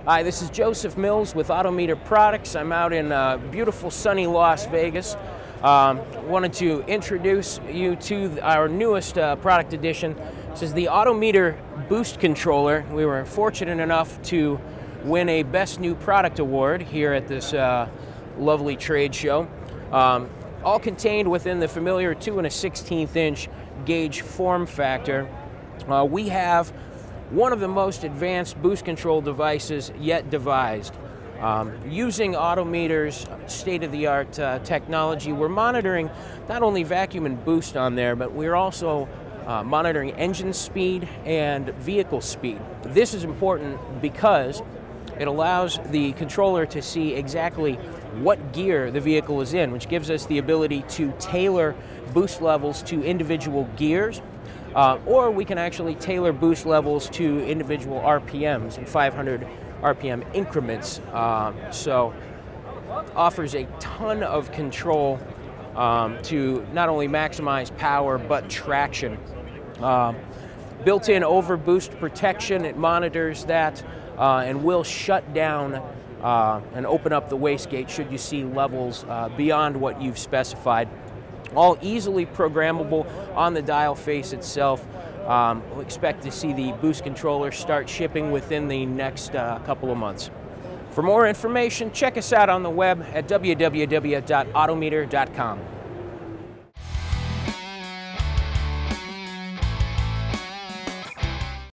Hi, this is Joseph Mills with Autometer Products. I'm out in beautiful sunny Las Vegas. Wanted to introduce you to our newest product addition. This is the Autometer Boost Controller. We were fortunate enough to win a Best New Product Award here at this lovely trade show. All contained within the familiar 2 1/16 inch gauge form factor. We have one of the most advanced boost control devices yet devised. Using Autometer's state-of-the-art technology, we're monitoring not only vacuum and boost on there, but we're also monitoring engine speed and vehicle speed. This is important because it allows the controller to see exactly what gear the vehicle is in, which gives us the ability to tailor boost levels to individual gears. Or we can actually tailor boost levels to individual RPMs and 500 RPM increments. So offers a ton of control to not only maximize power but traction. Built-in overboost protection, it monitors that and will shut down and open up the wastegate should you see levels beyond what you've specified. All easily programmable on the dial face itself. We'll expect to see the boost controller start shipping within the next couple of months. For more information, check us out on the web at www.autometer.com.